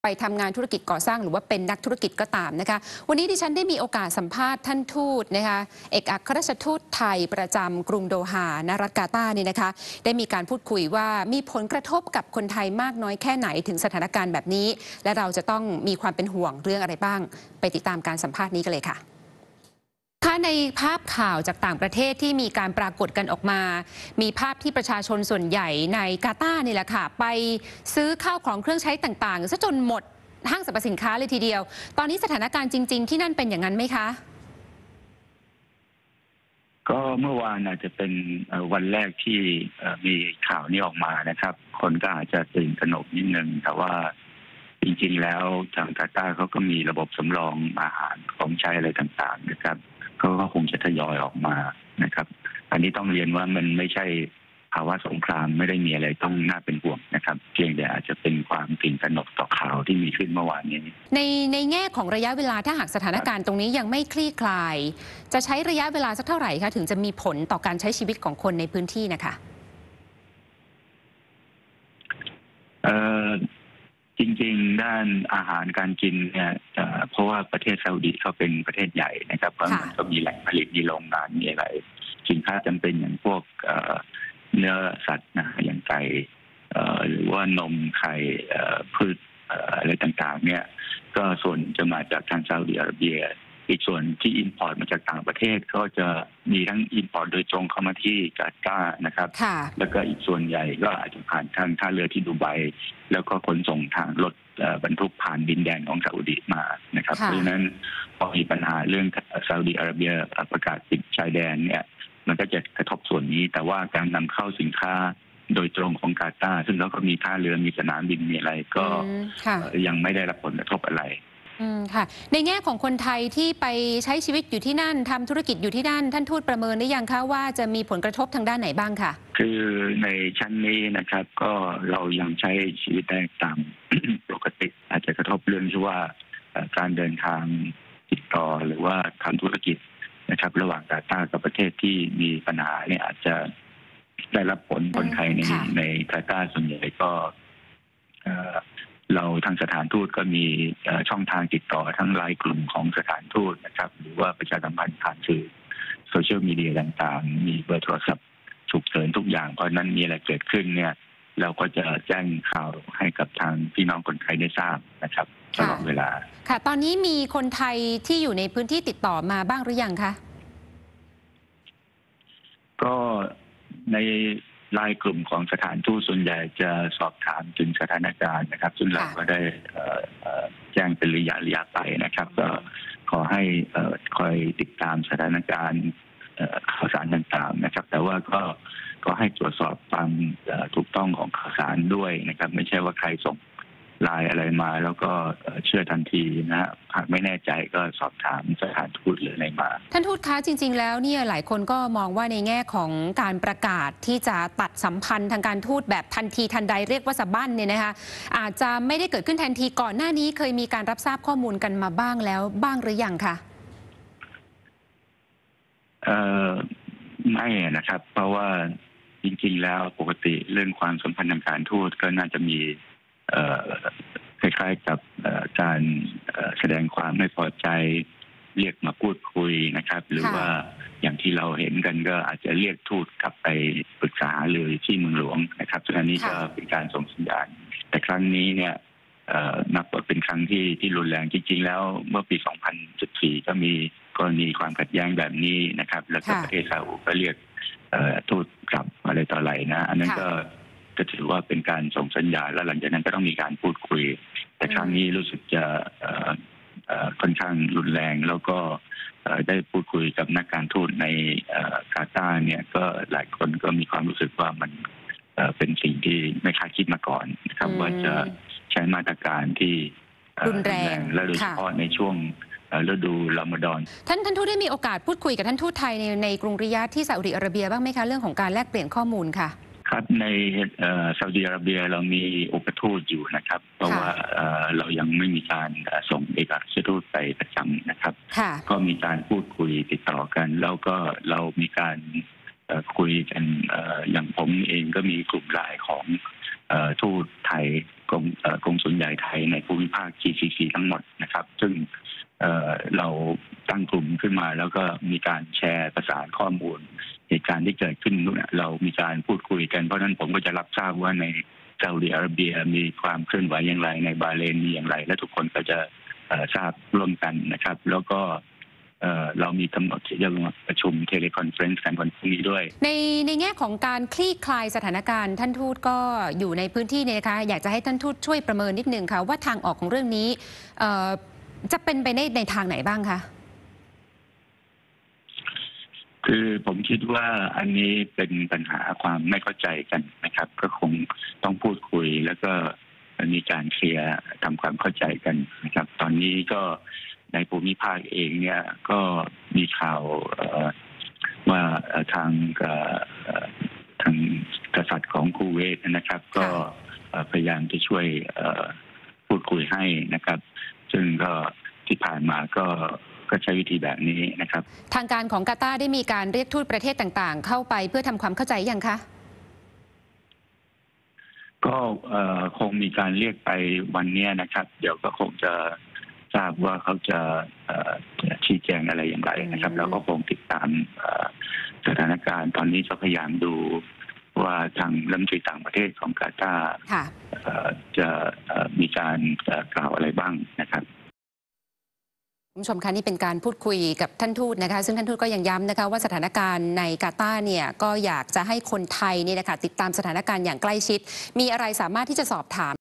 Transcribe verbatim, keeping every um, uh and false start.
ไปทำงานธุรกิจก่อสร้างหรือว่าเป็นนักธุรกิจก็ตามนะคะวันนี้ดิฉันได้มีโอกาสสัมภาษณ์ท่านทูตนะคะเอกอัครราชทูตไทยประจำกรุงโดฮาณรัฐกาตาร์นี่นะคะได้มีการพูดคุยว่ามีผลกระทบกับคนไทยมากน้อยแค่ไหนถึงสถานการณ์แบบนี้และเราจะต้องมีความเป็นห่วงเรื่องอะไรบ้างไปติดตามการสัมภาษณ์นี้กันเลยค่ะในภาพข่าวจากต่างประเทศที่มีการปรากฏกันออกมามีภาพที่ประชาชนส่วนใหญ่ในกาตาร์นี่แหละค่ะไปซื้อข้าวของเครื่องใช้ต่างๆซะจนหมดห้างสรรพสินค้าเลยทีเดียวตอนนี้สถานการณ์จริงๆที่นั่นเป็นอย่างนั้นไหมคะก็เมื่อวานอาจจะเป็นวันแรกที่มีข่าวนี้ออกมานะครับคนก็อาจจะตื่นตระหนกนิดนึงแต่ว่าจริงๆแล้วทางกาตาร์เขาก็มีระบบสำรองอาหารของใช้อะไรต่างๆนะครับเขาก็คงจะทยอยออกมานะครับอันนี้ต้องเรียนว่ามันไม่ใช่ภาวะสงครามไม่ได้มีอะไรต้องน่าเป็นห่วงนะครับเพียงแต่อาจจะเป็นความตื่นตระหนกต่อข่าวที่มีขึ้นเมื่อวานนี้ในในแง่ของระยะเวลาถ้าหากสถานการณ์ตรงนี้ยังไม่คลี่คลายจะใช้ระยะเวลาสักเท่าไหร่คะถึงจะมีผลต่อการใช้ชีวิตของคนในพื้นที่นะคะเอ่อจริงๆด้านอาหารการกินเนี่ยเพราะว่าประเทศซาอุดิเขาเป็นประเทศใหญ่นะครับเพราะมันก็มีแหล่งผลิตมีโรงงานมีอะไรสินค้าจำเป็นอย่างพวกเนื้อสัตว์นะอย่างไก่หรือว่านมไข่พืชอะไรต่างๆเนี่ยก็ส่วนจะมาจากทางซาอุดิอาระเบียอีกส่วนที่อินพอร์ตมาจากต่างประเทศก็จะมีทั้งอินพอร์ตโดยตรงเข้ามาที่กาตาร์นะครับแล้วก็อีกส่วนใหญ่ก็อาจจะผ่านทางท่าเรือที่ดูไบแล้วก็ขนส่งทางรถบรรทุกผ่านดินแดนของซาอุดิมานะครับเพราะฉะนั้นพอมีปัญหาเรื่องซาอุดิอาระเบียประกาศปิดชายแดนเนี่ยมันก็จะกระทบส่วนนี้แต่ว่าการนำเข้าสินค้าโดยตรงของกาตาร์ซึ่งเราก็มีท่าเรือมีสนามบินมีอะไรก็ยังไม่ได้รับผลกระทบอะไรค่ะในแง่ของคนไทยที่ไปใช้ชีวิตอยู่ที่นั่นทำธุรกิจอยู่ที่นั่นท่านทูตประเมินได้ยังคะว่าจะมีผลกระทบทางด้านไหนบ้างค่ะคือในชั้นนี้นะครับก็เรายังใช้ชีวิตได้ตาม ปกติอาจจะกระทบเรื่องที่ว่าการเดินทางติดต่อหรือว่าทำธุรกิจนะครับระหว่างกาตาร์กับประเทศที่มีปัญหาเนี่ยอาจจะได้รับผลคนไทยในในกาตาร์ส่วนใหญ่ก็เราทางสถานทูตก็มีช่องทางติดต่อทั้งไลน์กลุ่มของสถานทูตนะครับหรือว่าประชาสัมพันธ์ผ่านสื่อโซเชียลมีเดียต่างๆมีเบอร์โทรศัพท์ฉุกเฉินทุกอย่างเพราะนั้นมีอะไรเกิดขึ้นเนี่ยเราก็จะแจ้งข่าวให้กับทางพี่น้องคนไทยได้ทราบนะครับตลอดเวลาค่ะตอนนี้มีคนไทยที่อยู่ในพื้นที่ติดต่อมาบ้างหรือยังคะก็ในไลน์กลุ่มของสถานทูตส่วนใหญ่จะสอบถามถึงสถานการณ์นะครับซึ่งเราก็ได้แจ้งเป็นระยะระยะไปนะครับก็ขอให้คอยติดตามสถานการณ์ข่าวสารต่างๆนะครับแต่ว่าก็ก็ให้ตรวจสอบความถูกต้องของข่าวสารด้วยนะครับไม่ใช่ว่าใครส่งไลน์อะไรมาแล้วก็เชื่อทันทีนะฮะหากไม่แน่ใจก็สอบถามสถานทูตหรืออะไรมาท่านทูตคะจริงๆแล้วเนี่ยหลายคนก็มองว่าในแง่ของการประกาศที่จะตัดสัมพันธ์ทางการทูตแบบทันทีทันใดเรียกว่าสะบั้นเนี่ยนะคะอาจจะไม่ได้เกิดขึ้นทันทีก่อนหน้านี้เคยมีการรับทราบข้อมูลกันมาบ้างแล้วบ้างหรือยังคะเอ่อไม่นะครับเพราะว่าจริงๆแล้วปกติเรื่องความสัมพันธ์ทางการทูตก็น่าจะมีคล้ายๆกับการแสดงความไม่พอใจเรียกมาพูดคุยนะครับหรือว่าอย่างที่เราเห็นกันก็อาจจะเรียกทูตกลับไปปรึกษาเลยที่เมืองหลวงนะครับซึ่งอันนี้ก็เป็นการส่งสัญญาณแต่ครั้งนี้เนี่ยนับว่าเป็นครั้งที่ที่รุนแรงจริงๆแล้วเมื่อปีสองพันสิบสี่ก็มีกรณีความขัดแย้งแบบนี้นะครับแล้วก็ประเทศซาอุก็เรียกทูตกลับอะไรต่ออะไรนะอันนั้นก็ก็ถือว่าเป็นการส่งสัญญาณแล้วหลังจากนั้นก็ต้องมีการพูดคุยแต่ครั้งนี้รู้สึกจะค่อนข้างรุนแรงแล้วก็ได้พูดคุยกับนักการทูตในกาตาร์เนี่ยก็หลายคนก็มีความรู้สึกว่ามันเป็นสิ่งที่ไม่คาดคิดมาก่อนนะครับว่าจะใช้มาตรการที่รุนแรงและโดยเฉพาะในช่วงฤดูรอมฎอนท่านท่านทูตได้มีโอกาสพูดคุยกับท่านทูตไทยในในกรุงริยาดที่ซาอุดิอาระเบียบ้างไหมคะเรื่องของการแลกเปลี่ยนข้อมูลค่ะครับในซาอุดิอาระเบียเรามีอุปทูตอยู่นะครับเพราะว่าเรายังไม่มีการส่งเอกอัครราชทูตไปประจำนะครับก็มีการพูดคุยติดต่อกันแล้วก็เรามีการคุยกันอย่างผมเองก็มีกลุ่มไลน์ของทูตไทยกรมเอ่อกรมสุลใหญ่ไทยในภูมิภาค จี ซี ซี ทั้งหมดนะครับซึ่งเอ่อเราตั้งกลุ่มขึ้นมาแล้วก็มีการแชร์ประสานข้อมูลเหตุการณ์ที่เกิดขึ้นเรามีการพูดคุยกันเพราะฉะนั้นผมก็จะรับทราบว่าในซาอุดิอาระเบียมีความเคลื่อนไหวอย่างไรในบาห์เรนมีอย่างไรและทุกคนก็จะทราบร่วมกันนะครับแล้วก็เรามีกำหนดที่จะประชุมเทเลคอนเฟรนซ์กันวันพรุ่งนี้ด้วยในในแง่ของการคลี่คลายสถานการณ์ท่านทูตก็อยู่ในพื้นที่เนี่ยนะคะอยากจะให้ท่านทูตช่วยประเมินนิดนึงค่ะว่าทางออกของเรื่องนี้จะเป็นไปในในทางไหนบ้างคะคือผมคิดว่าอันนี้เป็นปัญหาความไม่เข้าใจกันนะครับก็คงต้องพูดคุยแล้วก็มีการเคลียร์ทำความเข้าใจกันนะครับตอนนี้ก็ในภูมิภาคเองเนี่ยก็มีข่าวว่าทางทางกษัตริย์ของคูเวตนะครับก็พยายามจะช่วยพูดคุยให้นะครับซึ่งก็ที่ผ่านมาก็ก็ใช้วิธีแบบนี้นะครับทางการของกาตาร์ได้มีการเรียกทูตประเทศต่างๆเข้าไปเพื่อทำความเข้าใจยังคะก็คงมีการเรียกไปวันนี้นะครับเดี๋ยวก็คงจะทราบว่าเขาจะชี้แจงอะไรอย่างไรนะครับแล้วก็คงติดตามสถานการณ์ตอนนี้ก็พยายามดูว่าทางรัฐมนตรีต่างประเทศของกาตาร์จะมีการกล่าวอะไรบ้างนะครับคุณผู้ชมคะนี่เป็นการพูดคุยกับท่านทูตนะคะซึ่งท่านทูตก็ยังย้ำนะคะว่าสถานการณ์ในกาตาร์เนี่ยก็อยากจะให้คนไทยนี่นะคะติดตามสถานการณ์อย่างใกล้ชิดมีอะไรสามารถที่จะสอบถาม